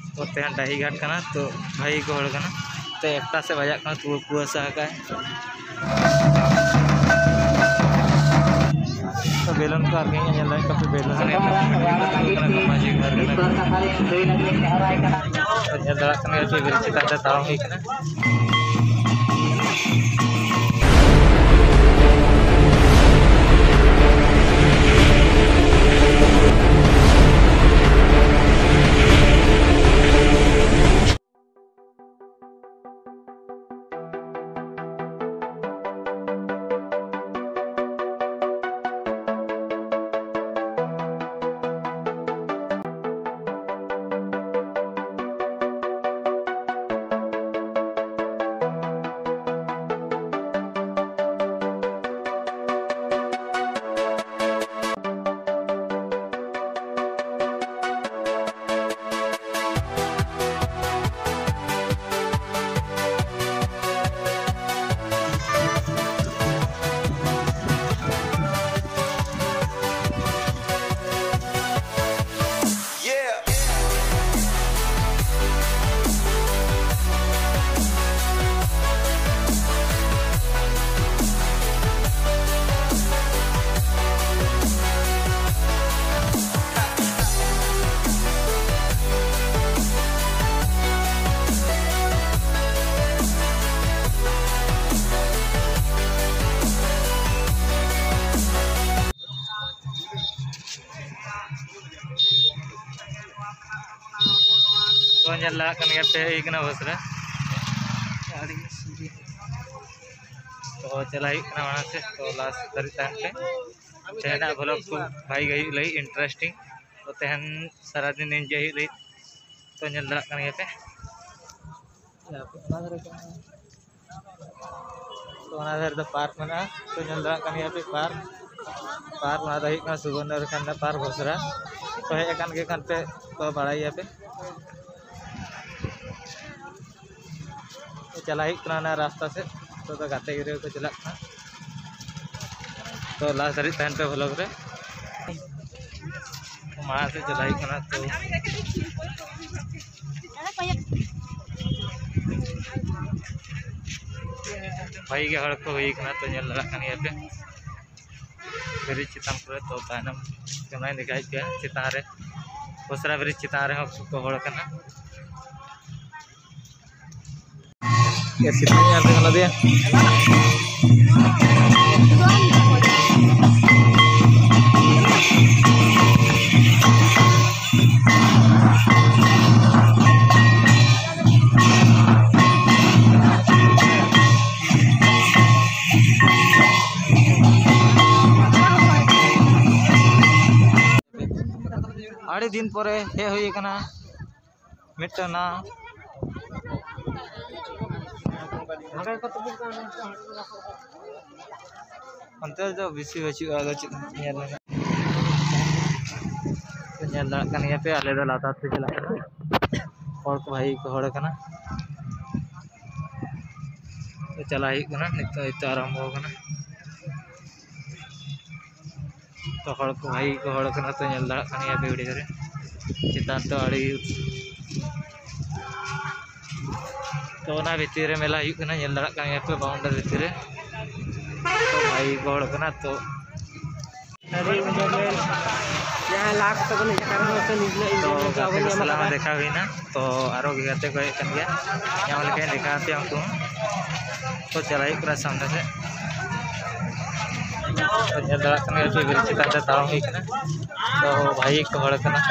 तो तेहन डाही घाट करना तो भाई को हड़ करना तो एकटा से बजा करना तो कुआसा का तो बेलन को आगे nyala kape बेलन ने माजी घर के तो nyala kan ya फिर चिता दा ताव ही करना तो nyala kan ya pe ikna Basra तो चलाई इकना वहाँ से तो लास्ट धरी तहन पे तेहना ब्लॉग को भाई गई लई इंटरेस्टिंग तो तेहन सारा दिन एंजॉय लई तो nyala kan ya पे तो अनादर द पार्क में ना तो nyala kan ya पे पार्क ना दही का सुगंधर खंडा पार्क बसरा तो है एकान के कान पे तो बड़ा या पे तो चला ही ना रास्ता से तो गाते गिरे को चला तो लास्ट धरी तहन पे ब्लॉग रे माँ से चला ही तो भाई के हड़ को हुई तो nyal पे ब्रिज चितान को तो तानम कैमरा दिखाई गया चितान रे बसरा ब्रिज चितान रे को हड़ करना ya situnya ada kalau dia आड़ी दिन परे हे हुई कना मिटना अंतर जो बिसी बचुआ तो पे आले दो लाता से चला और को भाई को हड़ कना तो चला ही कना नित आराम हो कना तो हड़ को भाई को हड़ कना तो nyala kan ya पे उड़ी करे चितान तो आड़ी तो ना भितर मेला हुना nyala kan ya पे बाउंडर भितर तो भाई गोड़ कना तो देखा हुई ना तो आरो गाते को देखा उनको तो चलाई पूरा सामने से तो चितान ताव हुई तो भाई को हड़ कना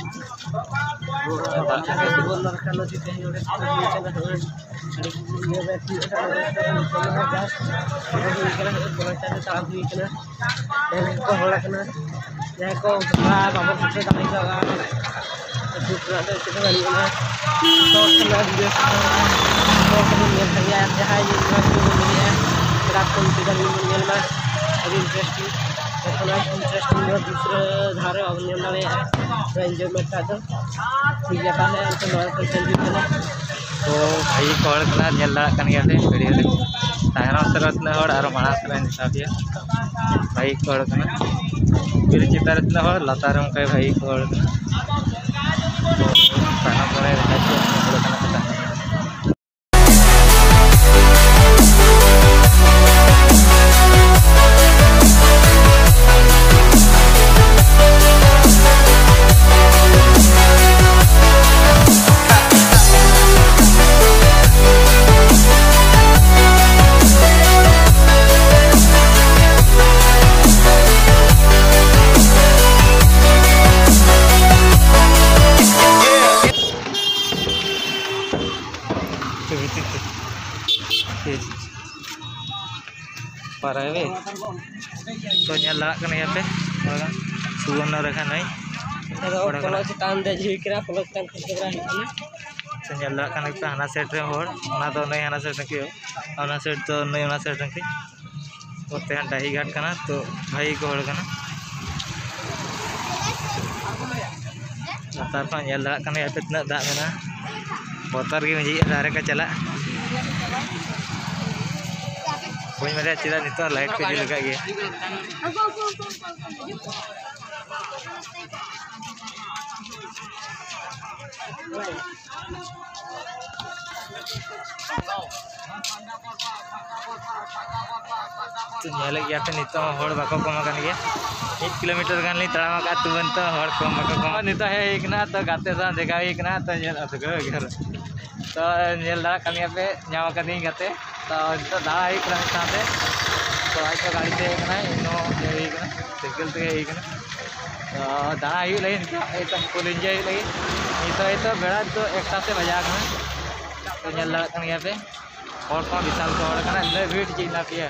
इंटरेस्टिंग दूसरे धारे एंजॉयमेंट ठीक है तो भाई को वीडियो तायनम और माड़ा दिखा भाई को बिर चितार लातार भाई को तो तायनम रहा है तो nyel dak kan ya pe सुवर्ण रेखा नहीं फलो चितान दे झिकरा फलो चितान खसरा हिकना तो nyel dak kan पे हना सेट रे होड़ ना तो नहीं हना सेट के हना सेट तो नहीं हना सेट के तो तेहन डाही घाट कना तो भाई को होड़ कना तार पर nyel dak kan ya पे तना दा मेना बोतर के मजी दारे का चला कोई मेरे चिरा नितो लाइट पे लगा गया तो nyel गया पे नितो होड़ बाको कम kan गया 1 किलोमीटर गान ली तड़ामा का तुबन तो होड़ कम बाको कम नितो है एक ना तो गाते सा देखा एक ना तो nyel अथगो घर तो nyel दा kan गया पे न्यावा कदी गाते तो दा एक ना साथे तो आज तो गाड़ी से एक ना इनो एक ना साइकिल से एक ना तो दा ही लई एक फुल एंजॉय लई तो बेड़ा तो एकटा से बजा ना तो nyel दा kan गया पे और को विशाल को और कना ले भीड़ जीना पिया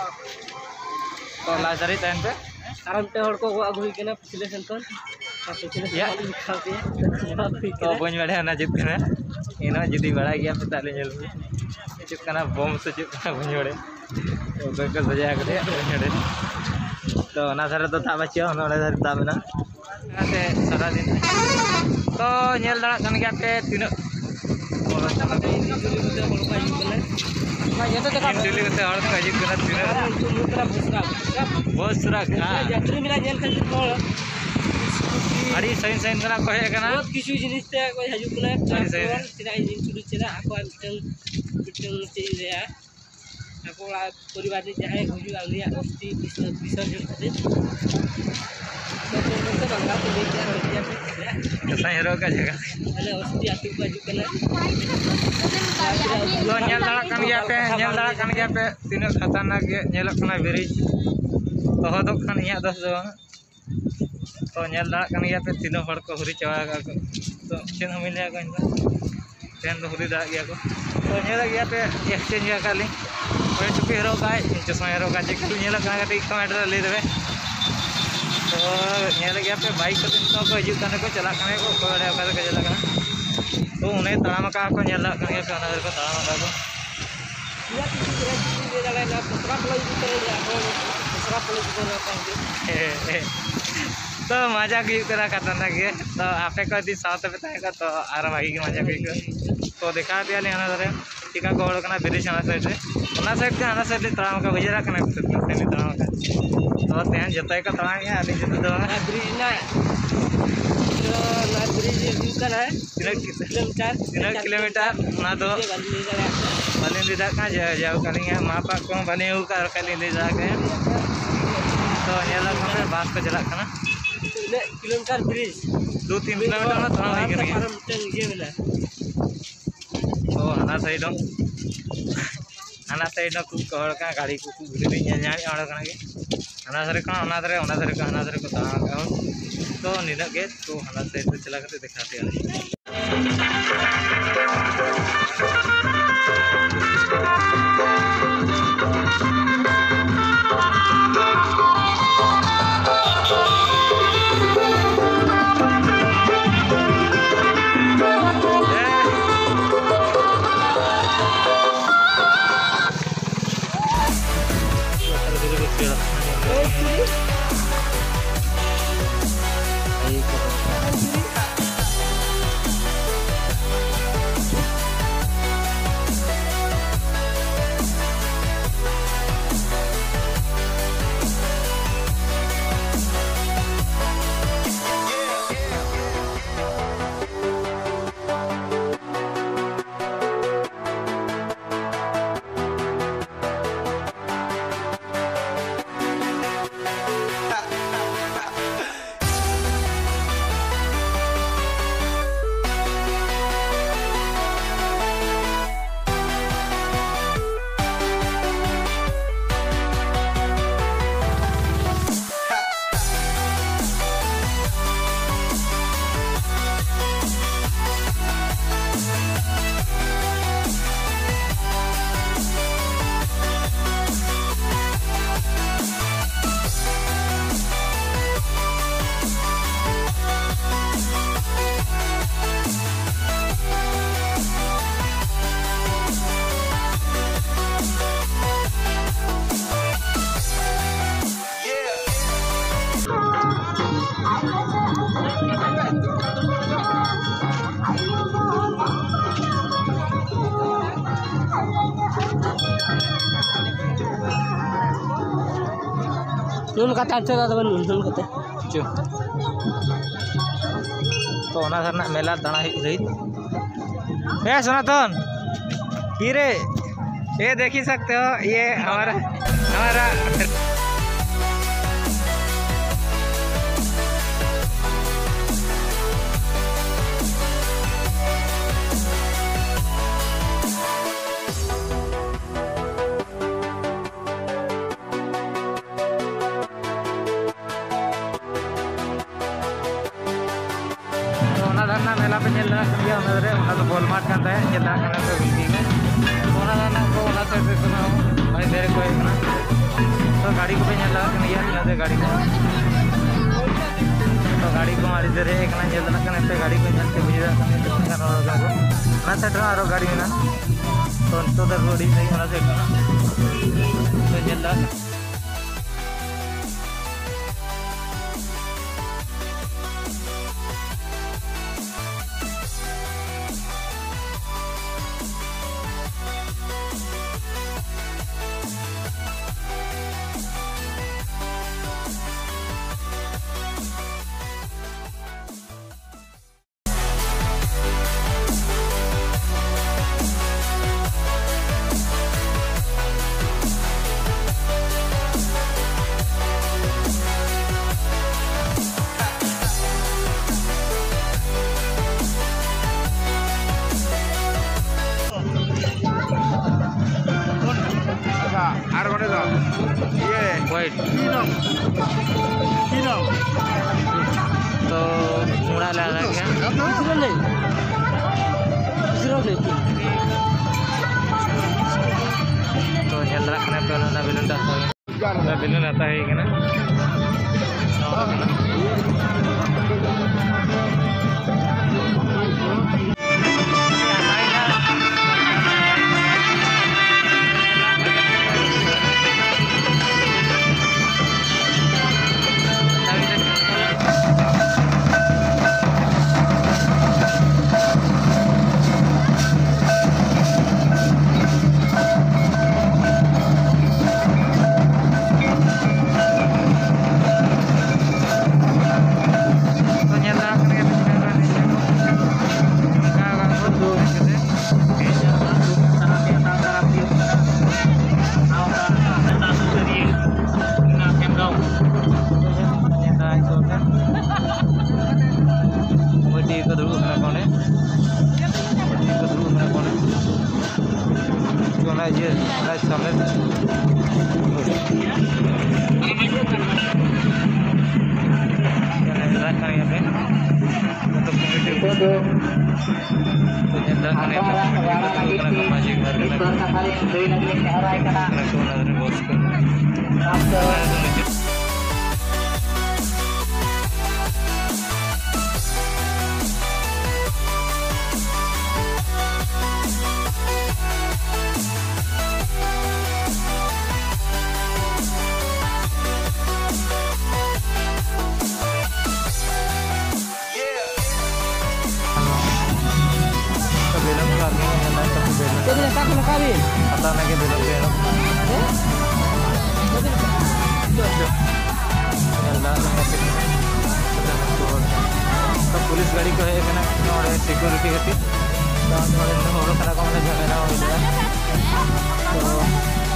तो लाजरी तन पे कारण ते हड़ को अगुई केना पिछले सेंटन या तो बन बड़े ना जित कना इनो जदी बड़ा गया पे ताले nyel चिप कना बम से चिप कना बन बड़े तो बेक सजा करे बन बड़े तो ना धरे तो ता बच्चे ना धरे ता बना ते सारा दिन तो nyel दा kan गया पे तीन ये तो देखा दिल्ली के हड़ का हिजुग कना तीन बहुत सुरा का यात्री मिला जेल खन कोल अड़ी सही सही कना कहे कना बहुत किछु जिनिस ते कोई हिजुग कना ट्रांसफर चिरा इंजिन चुरी चिरा आको मिटन चीज रे आको परिवार रे जाय हुजु आलिया अस्थि विसर्जन करते तो बंगा को लेके आ दिया पे सही रो का जगह अरे अस्थि आतु को हिजुग कना तो nyel दा kan गया पे तीन खतरनाक nyelok kena ब्रिज तो दो खान इया दस दो तो nyel दा kan गया पे तीन हड़ को हुरी चवा का तो चेन हम ले का तेन दो हुरी दा गया को तो nyel गया पे एक्सचेंज का ली ओए टुपी हेरो का चश्मा हेरो का जे खाली nyelok का कटी कमेंट ले देबे तो nyel गया पे बाइक को दिन तो हिजुग कने को चला कने को कोड़े का चला कने तो उन्हें तड़ाम का को nyel दा kan गया पे अनादर को तड़ाम का को या किसी तरह की ले ना दूसरा प्लग उतर जा दूसरा प्लग उतर जाता है तो मजा की तरह खतरनाक है तो आपे को दी साथ पे ताका तो आर भाई की मजा की तो दिखा दिया ले ना दरे टिका को होड़ कना ब्रिज ना साइड से ना साइड के ना साइड तड़ाम का बजरा कना से तड़ाम का तो तेन जतय का तड़ाम है आदि जत दो ब्रिज ना ब्रिज कना है 3 किलोमीटर ना दो बालिन दी का जाओ कलिंग है मापा को बालिन का कलिंग दी जा के तो nyel का बास को चला कना किलोमीटर ब्रिज 2-3 किलोमीटर में तड़ाम है के ये मिला तो हना साइड को कहड़ का गाड़ी को गुली ᱧᱮᱞ ᱧᱟᱢ ᱚᱲ ᱠᱟᱱᱟ ᱜᱮ हना धरे का हना धरे को तड़ा का तो निना के तो हना साइड पे चला करते दिखाते हैं nun kata aja teman nun kata जो तो ना मेला दाना रही है सनातन हीरे ये देख ही सकते हो ये हमारा मेला पे चल रहा है तो बॉल मार्ट करता है चल रहा है भाई मेरे को तो गाड़ी को पे चल रहा है गाड़ी तो गाड़ी को मारी दे रहे चल रहा है गाड़ी को चलते बुझा सेट और गाड़ी में तो रोडी सेट तो चल रहा वाइट तो मुड़ा लगा क्या तो चल रहा है पहले बिलून आता है कि ना पुलिस गाड़ी को है सिक्योरिटी खातिर को मैंने झगड़ा हो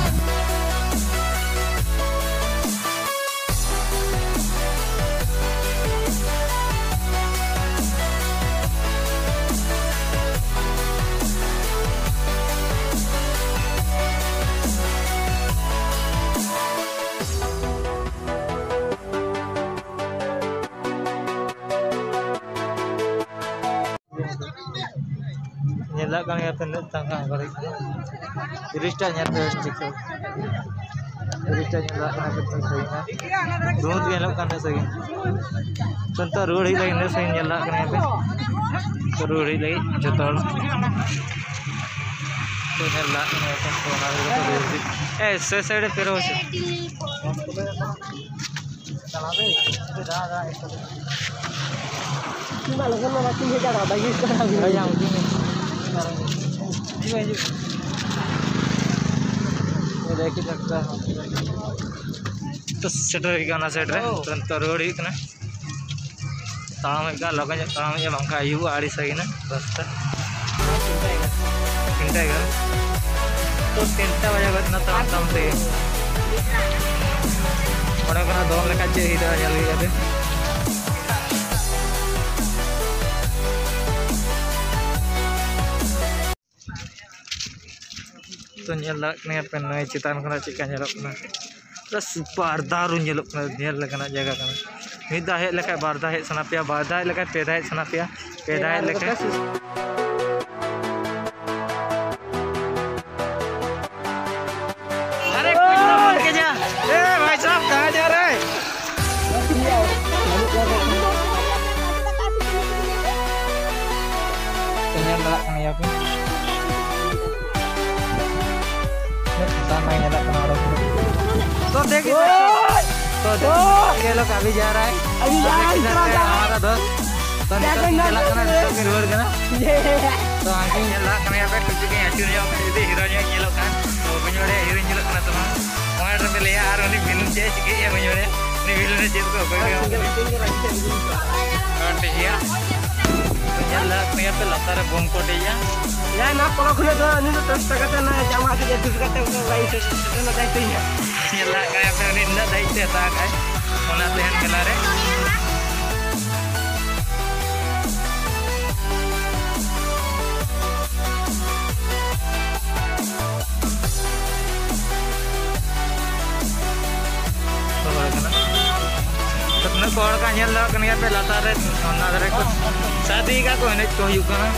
nyala kan ya tanda tangga balik dirista nyata stiker dirista nyala kan apa sih na road nyala kan sih contoh road hi lagi sih nyala kan apa road hi lagi jotol तो nyala kan apa तो से side फेरो से चला दे दा मालूम kan orang sini cara bagi sekarang yang ये देख सकता है तो सेटर होगा सेट रे तो तो रोड होना ताम होगा लगन ताम या बंका आयु आड़ी सगिना रास्ता तीनटा गल तो 3टा बजे गतना ताम ताम ते ओडे कना दोन लेका चे हिदा जल गया तो nyelak nih apa nih citaan kena cikan nyelak na terus barda ru nyelak na nyel lekana jaga kana mida he lekai barda he sanapia barda he lekai peda he sanapia peda he lekai अरे कुछ ना बोल के जा भाई साहब कहाँ जा रहे हैं तो nyelak kena ya apa तो देखिए तो ये लोग अभी जा रहा है हमारा दोस्त तो निकल करना के रोड करना तो आंखिं nyala करना यहाँ पे कुछ के अचूर जाओ यदि हीरो nya nyelo kan तो बंजोड़े हीरो nyelo करना तो वहाँ रे ले यार उन्हीं बिलुन चे चिके या बंजोड़े उन्हीं बिलुन चे तो कोई और टिया तो nyala करना यहाँ पे लता रे बम कोटे या ना पलो खुले तो नहीं तो टच करते ना जामा के दूसरा करते उनको भाई से ना दायित्व ही है nyala kayak apa ini ना दायित्व था काय ओना तेहन गेला रे तो कोड़ का nyala kan ya pe lata re ओना रे को शादी का को ने को यु kana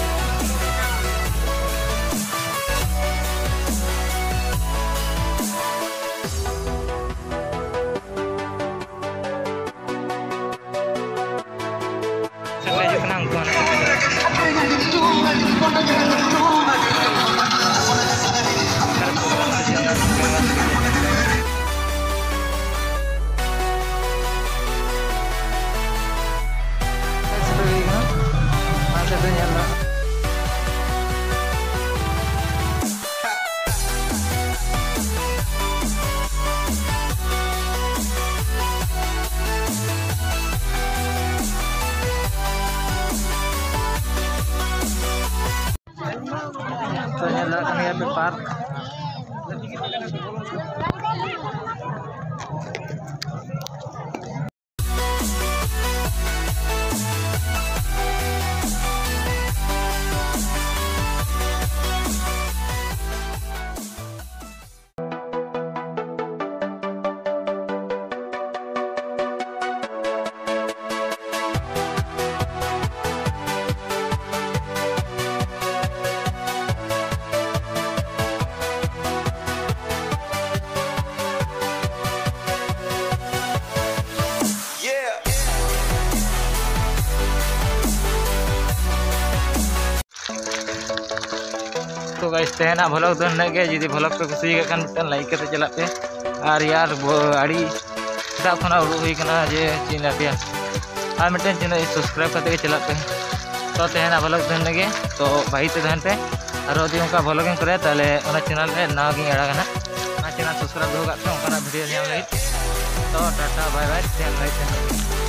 तो nyala kan ya pe park तो गाइस तेहना भ्लॉग तो नगे जुदी भ्लॉग पे कुसी के मिटन लाइक करते चला पे और यार आड़ी दा खना उड़ू हुई कना जे चिना पे और मिटन चैनल सब्सक्राइब करते चला पे तो तेहना भ्लॉग तो नगे तो भाई ते दहन पे और यदि उनका भ्लॉगिंग करे ताले ओना चैनल रे ना गी एड़ा कना ना चैनल सब्सक्राइब हो गया पे उनका वीडियो न्याम लगी तो टाटा बाय बाय तेहन लाइक